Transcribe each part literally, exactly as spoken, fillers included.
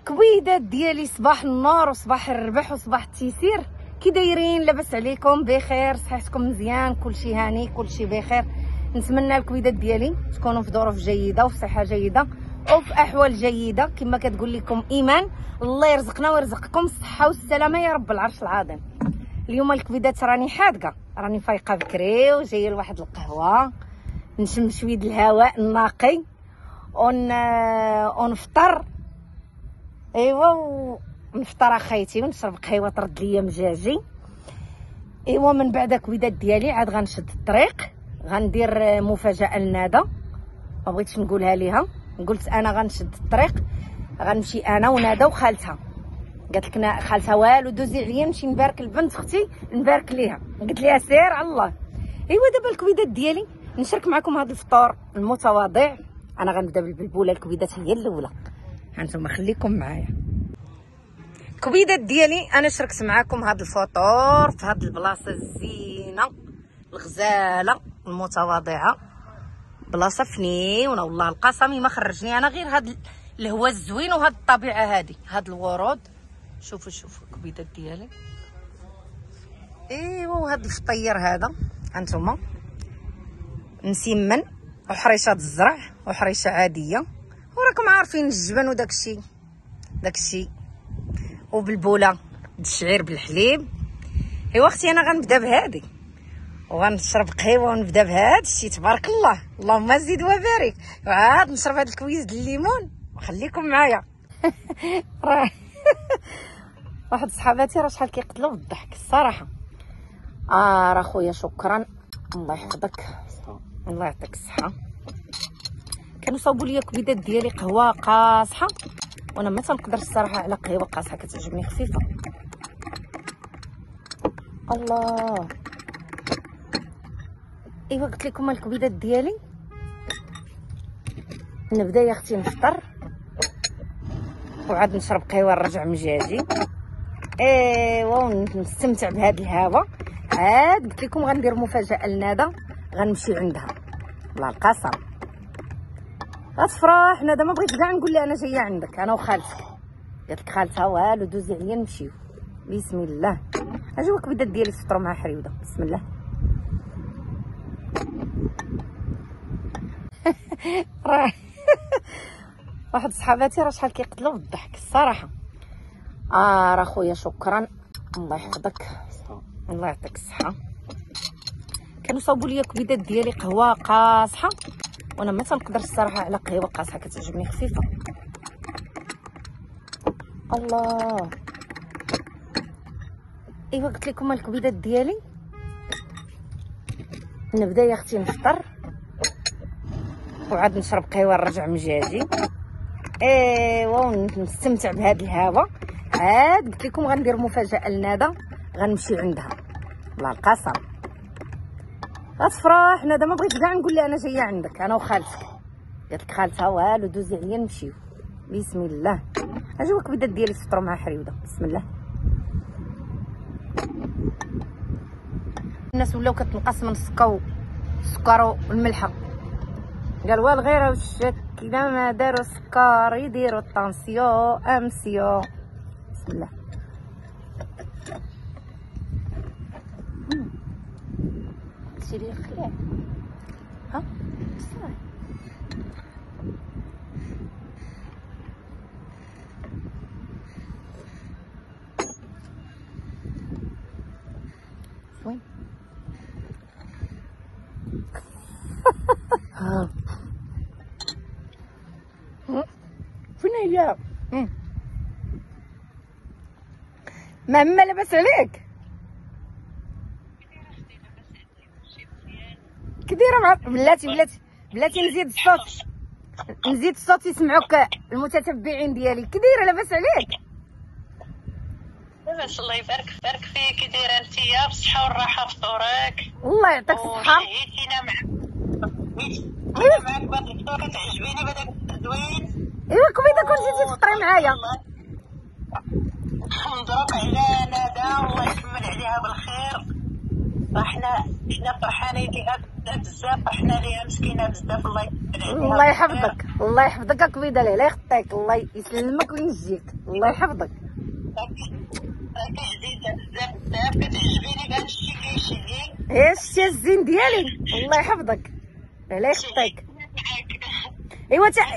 كبيدات ديالي صباح النور وصباح الربح وصباح التيسير. كي دايرين؟ لاباس عليكم؟ بخير؟ صحتكم مزيان؟ كلشي هاني؟ كلشي بخير؟ نتمنى الكبيدات ديالي تكونوا في ظروف جيده وفي صحه جيده وفي احوال جيده كما كتقول لكم ايمان. الله يرزقنا ويرزقكم الصحه والسلامه يا رب العرش العظيم. اليوم الكبيدات راني حادقه، راني فايقه بكري وجايه لواحد القهوه نشم شويه الهواء النقي ون ونفطر. ايوا ونفطر اخيتي ونشرب قهوه ترد ليا مجاجي. ايوا من بعد كبيدات ديالي عاد غنشد الطريق، غندير مفاجاه لندى ما بغيتش نقولها ليها. قلت انا غنشد الطريق غنمشي انا وندى وخالتها. قالت لك خالتها والو دوزي عليا نمشي نبارك لبنت اختي نبارك ليها. قلت ليها سير على الله. ايوا دابا الكبيدات ديالي نشارك معكم هذا الفطور المتواضع. انا غنبدا بالبلبوله، الكبيدات هي الاولى، هانتوما خليكم معايا. الكبيدات ديالي انا شاركت معكم هذا الفطور في هذه البلاصه الزينه الغزاله المتواضعه، بلاصه فنيونه والله القسم ما خرجني انا غير هذا الهواء الزوين وهذه الطبيعه هذه هذا الورود. شوفوا شوفوا الكبيدات ديالي. ايوا وهذا الفطير هذا هانتوما مسمن وحريشه الزرع وحريشه عاديه وراكم عارفين الجبن وداك الشيء داك الشيء وبالبوله الشعير بالحليب. ايوا اختي انا غنبدا بهذه وغنشرب قهوه ونبدا بهذا الشيء تبارك الله اللهم زيد وبارك. وعاد نشرب هذا الكويز ديال الليمون وخليكم معايا. راه واحد صحاباتي راه شحال كيقتلوا بالضحك الصراحه. اه راه خويا شكرا الله يحفظك الله يعطيك الصحه. كانوا صاوبوا لي الكبيدات ديالي قهوه قاصحه وانا ما تنقدرش الصراحه على قهوه قاصحه كتعجبني خفيفه. الله ايوا قلت لكم الكبيدات ديالي نبدا يا اختي نفطر وعاد نشرب قهوه نرجع مجاجي. ايوا ونستمتع بهذا الهواء. عاد قلت لكم غندير مفاجاه لندى غنمشي عندها والله القسم غتفرح ندى. ما بغيت كاع نقول لها انا جايه عندك انا وخالتك. قالت لك خالتها والو دوزي عليا نمشيو. بسم الله. اجي هو الكبيدات ديالي يفطروا مع حريوده. بسم الله. راه واحد صحاباتي راه شحال كيقتلوا بالضحك الصراحه. اه راه خويا شكرا الله يحفظك الله يعطيك الصحه. كانوا صاوبوا لي الكبيدات ديالي قهوه قاصحه وانا ما تنقدرش الصراحه على قهوه قاصحه كتعجبني خفيفه. الله ايوا قلت لكم الكبيدات ديالي نبدا يا اختي نفطر وعاد نشرب قهوه نرجع مجاجي. ايوا ونستمتع بهذا الهواء. عاد قلت لكم غندير مفاجاه لندى غنمشي عندها والله القسم غتفرح ندى. ما بغيت كاع نقول لها انا جايه عندك انا وخالتك. قالت لك خالتها والو دوزي عليا نمشيو. بسم الله. اجي هو الكبيدات ديالي يفطروا مع حريوده. بسم الله. الناس ولاو كتنقص من السكر السكر والملحه. قالوا الغيره والشك اذا ما داروا السكر يديروا الطنسيو امسيو. بسم الله. سيري خير ها صافي. وين ها فين هي؟ ماما لاباس عليك؟ كديره مع بلاتي بلاتي بلاتي نزيد الصوت نزيد الصوت يسمعوك المتتبعين ديالي. كديره لاباس عليك؟ لاباس الله يبارك بارك فيك. كي دايره انتيا بالصحه والراحه في فطورك؟ الله يعطيك الصحه. وشهيتينا معاك انا معاك بهاد الفطور كتعجبيني بهداك التزوين. ايوا كبيده كون جيتي تفطري معايا. مبروك على ندى الله يكمل عليها بالخير احنا حنا فرحانين ليها بزاف، فرحنا ليها مسكينه بزاف. الله الله يحفظك، الله يحفظك اكبيده ليه، الله يخطيك، الله يسلمك وينجيك، الله يحفظك. راكي عزيزه بزاف بزاف، كتعجبيني بهذا الشيء كيشدني. ايه الشتي الزين ديالي، الله يحفظك، الله يخطيك. ايوا تا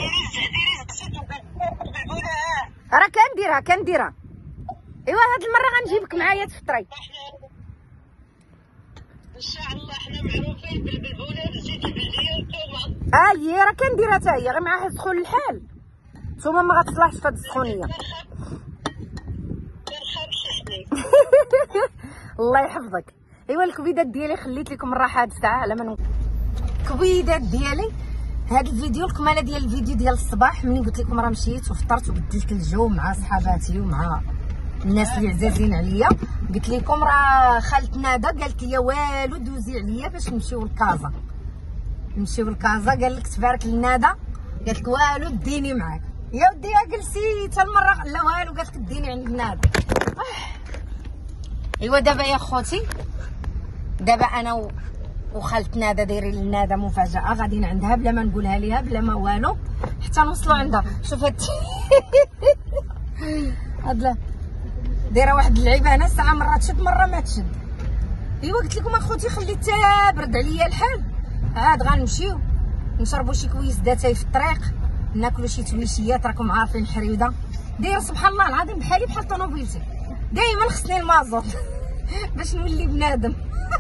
راه كنديرها كنديرها. ايوا هاد المره غنجيبك معايا تفطري ان شاء الله. حنا معروفين بالبلبوله بالزيت البلديه والثومه. اه هي راه كنديرها حتى هي، غير معاها سخون الحال. نتوما ما غتصلحش في هاد السخونيه. الله يحفظك. ايوا الكبيدات ديالي خليت لكم الراحه هاد الساعه على من الكبيدات ديالي. هاد الفيديو الكماله ديال الفيديو ديال الصباح، ملي قلت لكم راه مشيت وفطرت وبدلت الجو مع صحاباتي ومع الناس اللي عزازين عليا. قلت لكم راه خالت ندى قالت لي والو دوزي عليا باش نمشيو لكازا، نمشيو لكازا. قال لك تبارك لندى، قالت لك والو ديني معاك يا ودي. جلسي حتى المره لا والو، قالت لك ديني عند ندى. ايوا دابا يا خوتي، دابا انا و... وخالت ندى دايرين لندى مفاجاه، غاديين عندها بلا ما نقولها ليها بلا ما والو حتى نوصلوا عندها. شوف هاد هاد دايره واحد اللعيبه هنا، ساعه مره تشد مره ما تشد. ايوا قلت لكم اخوتي خليت برد عليا الحال، عاد غنمشيو نشربوا شي كويس داتاي في الطريق، ناكلوا شي تويشيات. راكم عارفين الحريوده دايره سبحان الله العظيم بحالي بحال طونوبيلتي، دائما خصني المازوط باش نولي بنادم.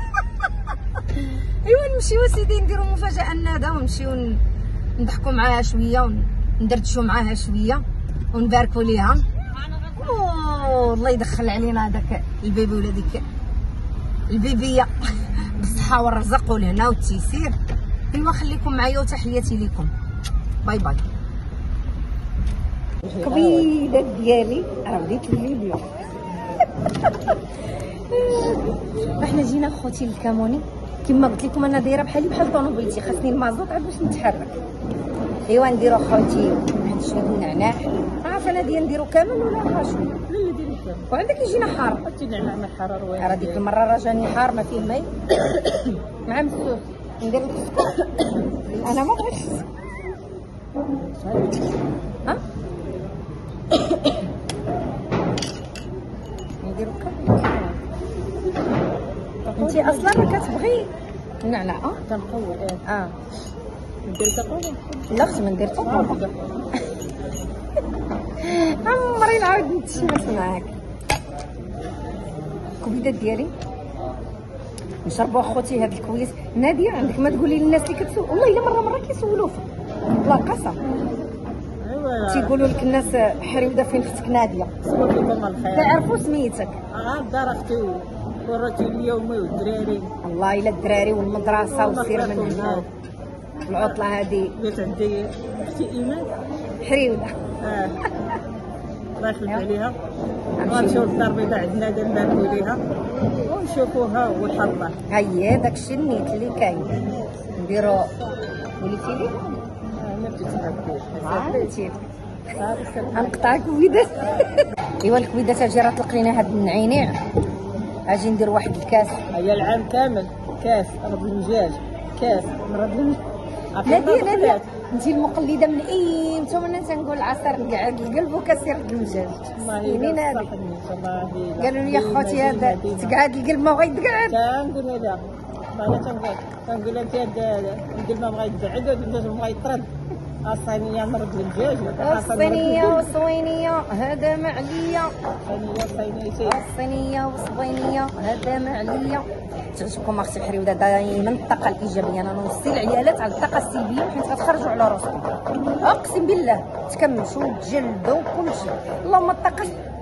ايوا نمشيو سيدي نديرو مفاجاه لندى، ونمشيو نضحكوا معاها شويه وندردشوا معاها شويه ونباركوا ليها. الله يدخل علينا هذاك البيبي ولا ديك البيبيه بالصحه والرزق والهنا والتيسير. ايوا خليكم معايا وتحياتي لكم، باي باي. كبيدات ديالي راه بديت الفيديو. احنا جينا خوتي للكاموني كما قلت لكم، انا دايره بحالي بحال طونوبيلتي، خاصني المازوط عاد باش نتحرك. ايوا نديرو خوتي واحد شويه النعناع، عارفه انا ديال نديرو كامل ولا شنو؟ لا لا ديري كامل، وعندك يجينا حار. حطي النعناع مع الحراره واحد. راه ديك المره راه جاني حار ما فيه ماء مع مسوس. ندير لك السكر، انا ما بغيتش ها نديرو كامل. انت اصلا راه كتبغي النعناع. اه كنقول اه اه ندير تقول لا خص ما ندير تقول. عمري نعاود نتشمس معاك. الكبيدات ديالي نشربوا اخوتي هاد الكويس. ناديه عندك ما تقولي للناس اللي كتسول، والله الا مره مره كيسولوا فيك لا قسم. ايوا تيقولوا لك الناس حريوده فين اختك ناديه، صبر لكم الخير. تعرفوا سميتك. اه دار اختي وراتي اليومي والدراري. والله الا الدراري والمدرسه وسير من هنا العطله هذه. قلت عندي اختي ايمان حريوده اه الله يخلف عليها. غنمشيو للدار البيضاء عندنا نباركو ليها ونشوفوها والحظه. هيا داكشي النيت اللي كاين نديرو. وليتي لي انا بديت نعرفوش عرفتي غنقطع كبيدات. ايوا الكبيدات اجي راه تلقينا هاد النعينيع، اجي ندير واحد الكاس. هيا العام كامل كاس رب المجاج، كاس مرض. ناديه ناديه انت المقلده من ايمتى وانا تنقول العصير نقعد القلب وكسير المجاج. مسكينين هذيك قالوا لي اخوتي هذا تقعد القلب ما بغا يتقعد. كنقول لها انا تنقول كنقول لها انت القلب ما بغا يتقعد والمجاج ما بغا يطرد. الصينيه مرض المجاج، الصينيه والصوينيه هذا ما عليا. الصينيه والصوينيه هذا ما عليا. تعجبكم اختي حريوده دائما الطاقه الايجابيه. انا نوصي العيالات على الطاقه السلبيه حيت غتخرجوا على راسكم. اقسم بالله تكمشوا وتجلدوا وكل شيء. اللهم الطاقه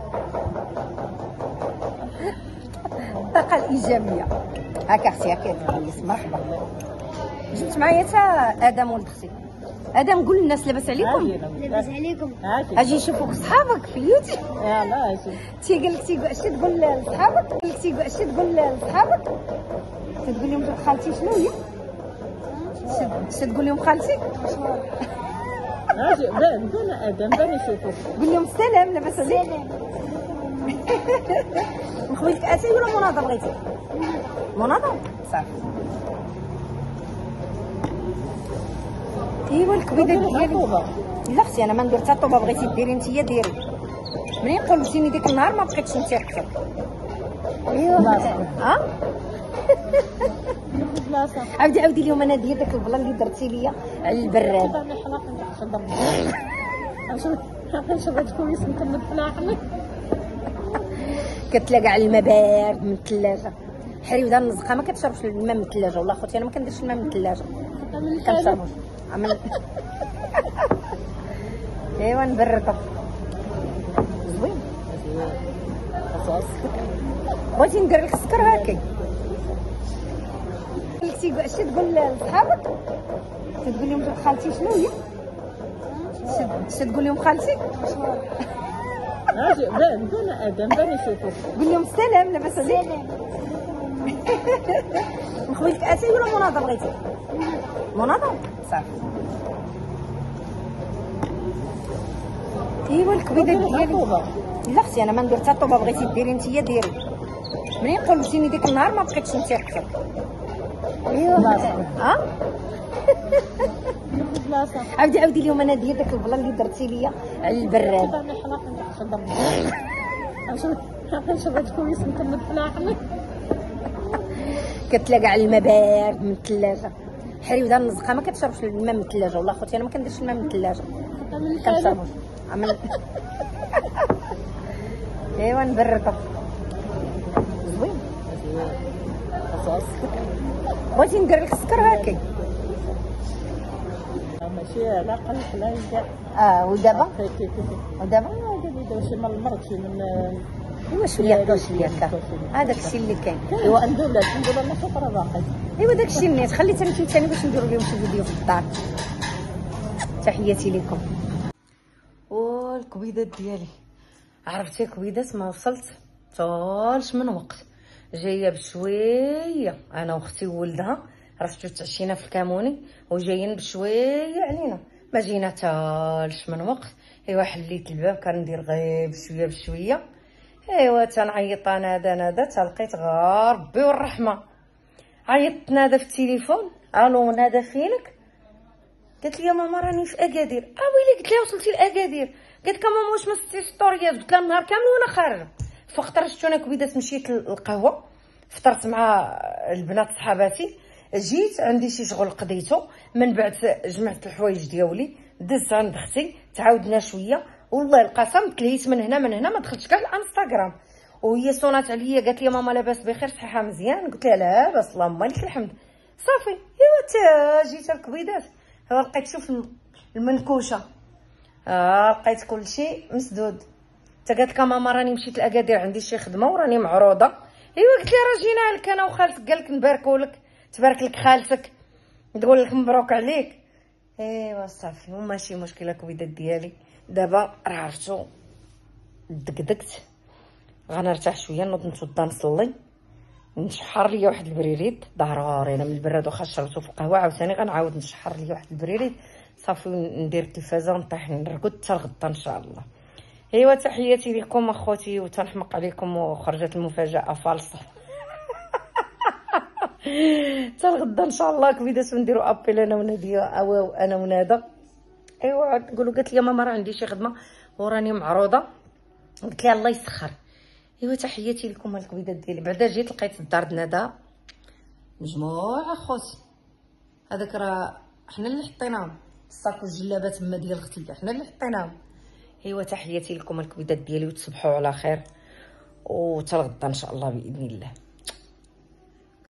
الطاقه الايجابيه. هاك اختي هاك مرحبا. جبت معايا حتى ادم ولد اختي. ادم قول للناس لاباس عليكم. لاباس عليكم. اجي نشوفوك صحابك في اليوتيوب. يلاه اجي. تي قال لك تيقول اش تقول لصحابك، قال لك تيقول اش تقول لصحابك، تقول لهم خالتي شنو هي؟ اش تقول لهم خالتي؟ اجي بان بان ادم بان يشوفوك. قول لهم السلام لاباس عليك. نخوي لك اتاي ولا مناضه بغيتي؟ مناضه صافي. ايوا الكبيده ديالي لا اختي انا ما ندير حتى طوبه، بغيتي ديري نتيا ديري. منين قلتيني ديك النهار ما بقيتش نثيق فيك. ايوا ها بلاصه عاودي عاودي اليوم انا ديال داك البلا اللي درتي ليا على البراد. انا حلاق نقدر نشرب كويس نكمل حلاقني. كتلاقى على الماء بارد من الثلاجه. حريوده النزقه ما كتشربش الماء من الثلاجه، والله خوتي انا ما كنديرش الماء من الثلاجه كنشربوش. عمل ايوا نبردو زوين. بغيتي ندير لك السكر هاكي قلتي اش تقول لصحابك؟ تقول لهم خالتي شنو هي؟ اش تقول لهم خالتي؟ اجي بان بان ادم بان يشوفوك. قول لهم السلام لاباس عليك؟ نخوي لك اتاي ولا مناضه بغيتي؟ مناضه صافي. ايوا الكبيده ديالي لا اختي انا ما ندير حتى طوبه، بغيتي ديري نتيا ديري. منين قلتيني ديك النهار ما بقيتش نثيق فيك. ايوا ها بلاصه عاودي عاودي اليوم انا ديال داك البلا اللي درتي ليا على البراد. انا حلاق نقدر نشرب كويس نكمل حلاقني. كتلاقى على الماء بارد من الثلاجه. حريوده النزقه ما كتشربش الماء من الثلاجه، والله خوتي انا ما كنديرش الماء من الثلاجه كنشربوش. عمل ايوا نبردو زوين. بغيتي ندير لك السكر هاكي ماشي على قلب لا يرجع. اه ودابا كيف ودابا دابا شي من المرض شي من ايوا شويه هكا شويه هكا هذاك الشيء اللي كاين. ايوا الحمد لله الحمد لله شكرا باقي. ايوا داك الشيء النيت خليت انا ثاني باش نديروا لهم شي فيديو في الدار. تحياتي لكم. والكبيدات ديالي عرفتي كبيدات ما وصلت طالش من وقت، جايه بشويه انا واختي وولدها رحتو تعشينا في الكاموني وجايين بشويه علينا، ما جينا طالش من وقت. ايوا حليت الباب كندير غير بشويه بشويه. ايوا تنعيط نادا نادا تلقيت غير ربي والرحمه. عيطت نادا في التليفون، الو نادا فينك؟ قالت لي يا ماما راني في اكادير. اه ويلي قلت لها وصلتي لاكادير؟ قالت لك ماما واش ما ستيش ستوريات؟ قلت لها النهار كامل وانا خارجه. فقت رشتونا كبيدات مشيت للقهوه فطرت مع البنات صحاباتي، جيت عندي شي شغل قضيته، من بعد جمعت الحوايج ديالي دزت عند اختي تعاودنا شويه، والله القسم تلهيت من هنا من هنا ما دخلتش كاع الانستغرام. وهي صونات عليا قالت لي ماما لاباس بخير صحيحه مزيان؟ قلت لها لاباس اللهم لك الحمد. صافي ايوا تا جيت الكبيدات لقيت شوف المنكوشه، اه لقيت كلشي مسدود. تا قالت لك ماما راني مشيت لاكادير عندي شي خدمه وراني معروضه. ايوا قلت لها راه جينا لك انا وخالتك، قال لك نباركوا لك تبارك لك خالتك تقول لك مبروك عليك. ايوا صافي وماشي مشكله كبيدات ديالي. دابا راه عرفتو دقدقت غنرتاح شويه نوض نتوضا نصلي نشحر ليا واحد البريريد ضروري. انا من البراد واخا شربتو في القهوه عاوتاني غنعاود نشحر ليا واحد البريريد صافي ندير التلفازه ونطيح نرقد حتى الغدا ان شاء الله. ايوا تحياتي لكم اخوتي وتنحمق عليكم وخرجت المفاجاه فالصه. حتى الغدا ان شاء الله كبيدات ونديروا ابيل انا وناديه او انا وندى. ايوا نقولوا قالت لي ماما راه عندي شي خدمه وراني معروضه، قلت لها الله يسخر. ايوا تحياتي لكم الكبيدات ديالي. بعدا جيت لقيت الدار ندى مجموعه خوتي، هذاك راه حنا اللي حطيناهم الصاك والجلابات تما ديال اختي حنا اللي حطيناهم. ايوا تحياتي لكم الكبيدات ديالي وتصبحوا على خير وتا الغدا ان شاء الله باذن الله.